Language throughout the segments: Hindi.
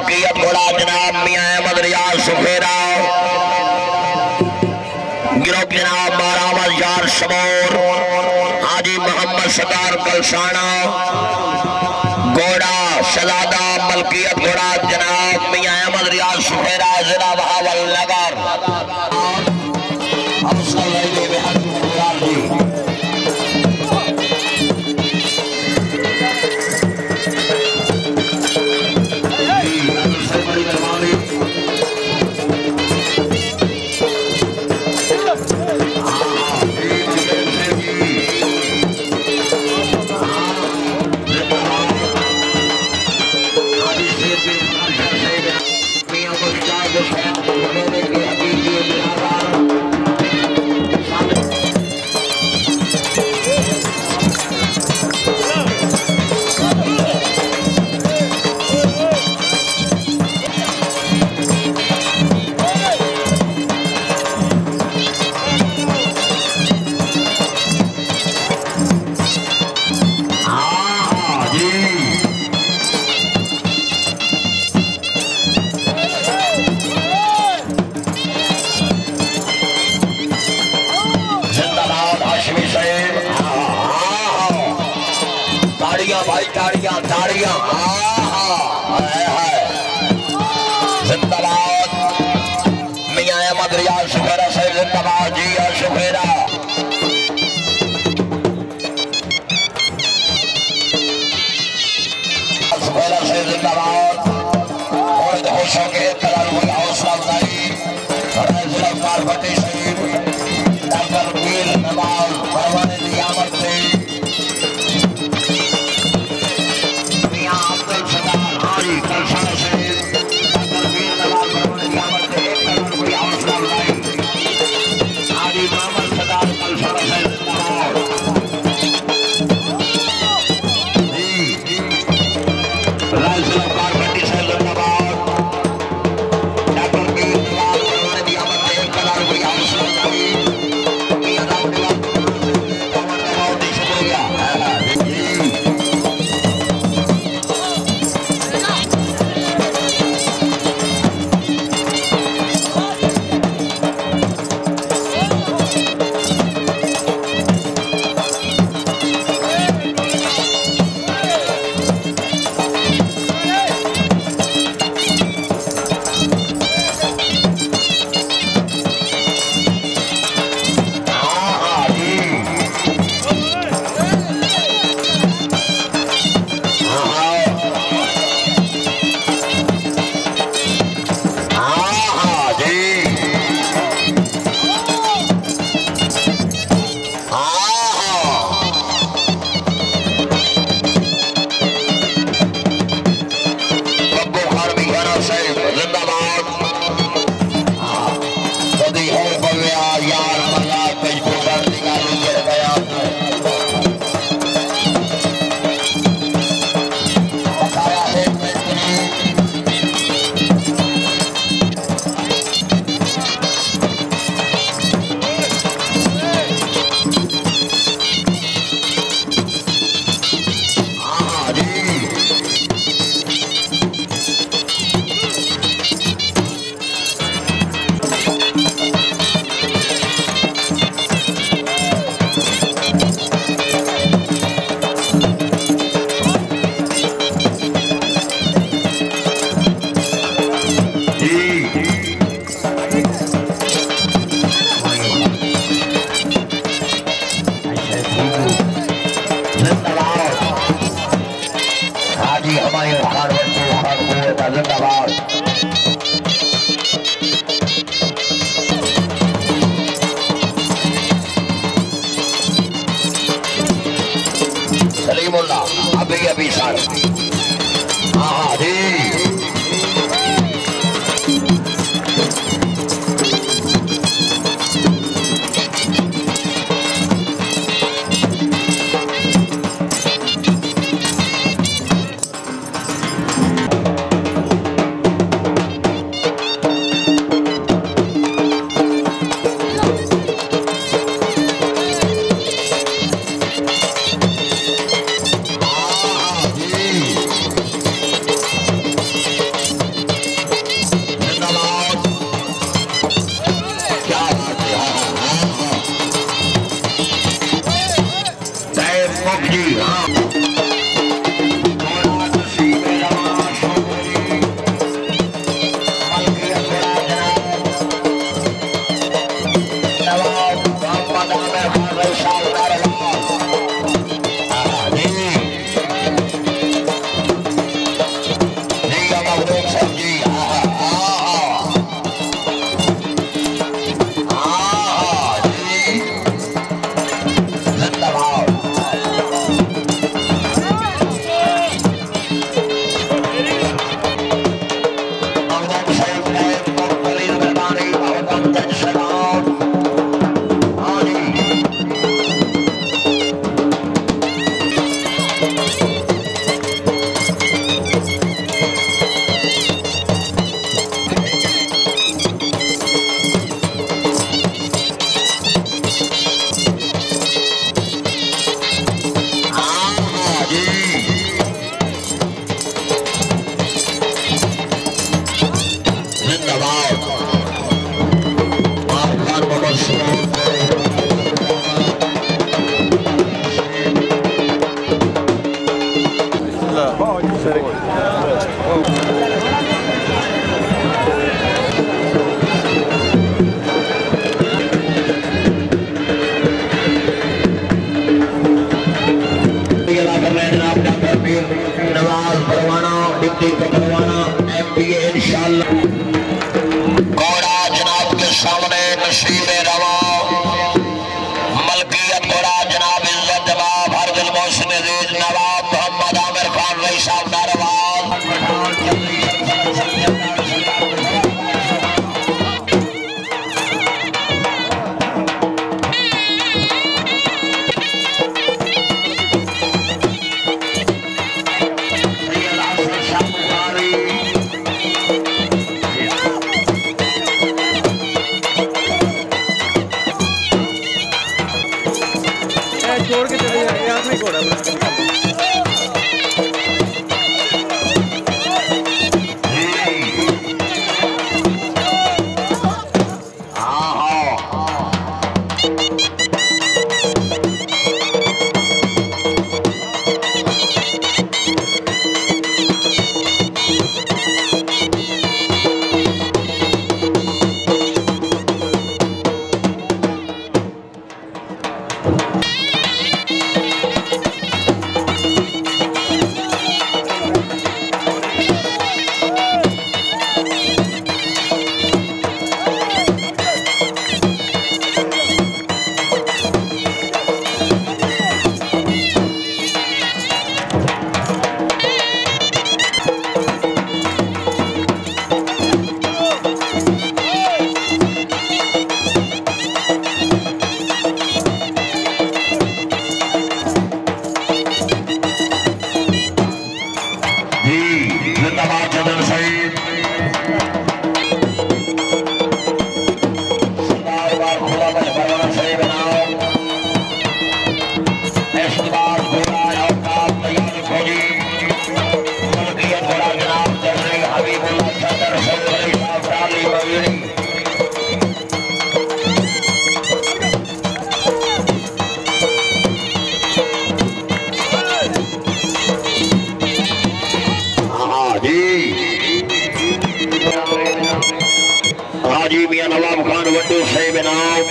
मलकियत घोड़ा जनाब मियां अहमद रियाज सुफेरा गिरो जनाब बारामद यार शमोर हाजी मोहम्मद सरदार कलसाना घोड़ा शहजादा मलकियत घोड़ा जनाब मियां अहमद रियाज सुफेरा जिला बहावल नगर ताड़ियां जिंदाबाद मियां अहमद रियाज सुफेरा से जिंदाबाद जी और सुफेरा सुफेरा से जिंदाबाद और खुशों के करार हुई हौसला अफजाई जिला कारपटी शहीद डॉक्टर वीर नवाज परवाने की आमद से अभी सर हाँ जी माशाअल्लाह। घोड़ा जनाब के सामने नसीब रवा मलकियत घोड़ा जनाब इज्जत नवाब हरदिल मोहसिन अजीज नवाब मोहम्मद आमिर खान रई साहब नारवाल। छोड़ के चले जाए यार, नहीं घोड़ा हाजी मियां नवाब खान वड्डू साहिब इनाम,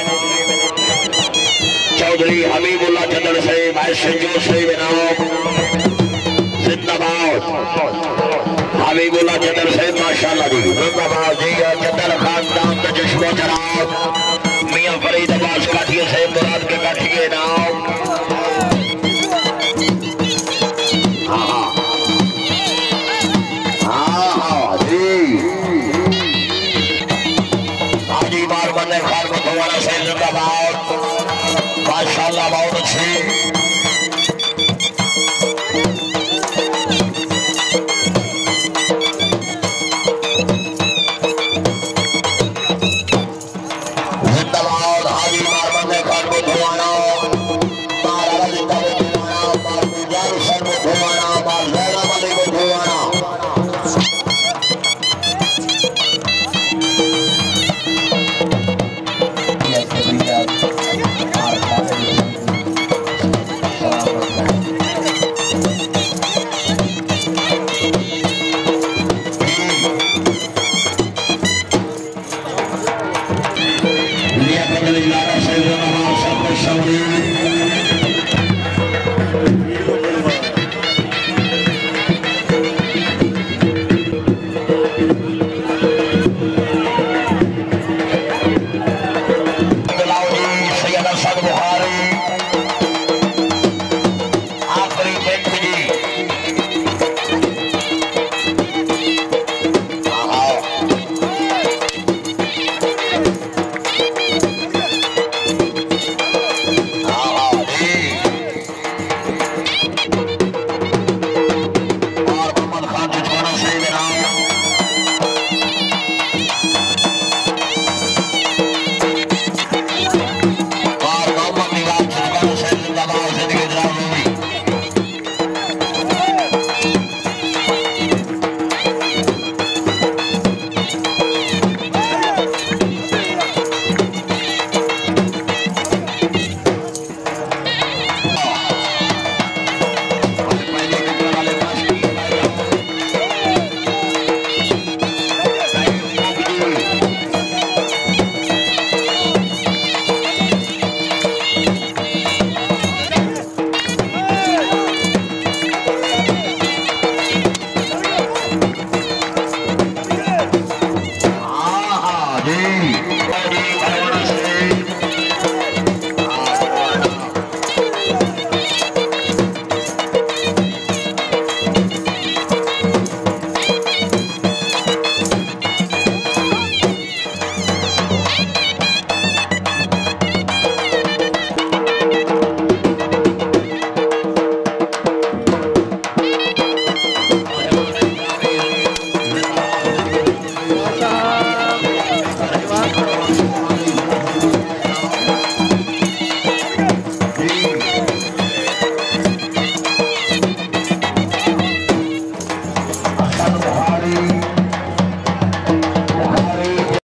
चौधरी हबीबुल्लाह चंदन साहिब संजू साहिब इनाम जिंदाबाद। हबीबुल्लाह चंदन साहिब माशाअल्लाह जी जिंदाबाद जी। चंदन खानदान का जश्न चराग मियां फरीद अब्बास काठिया साहिब मुराद के काठिए इनाम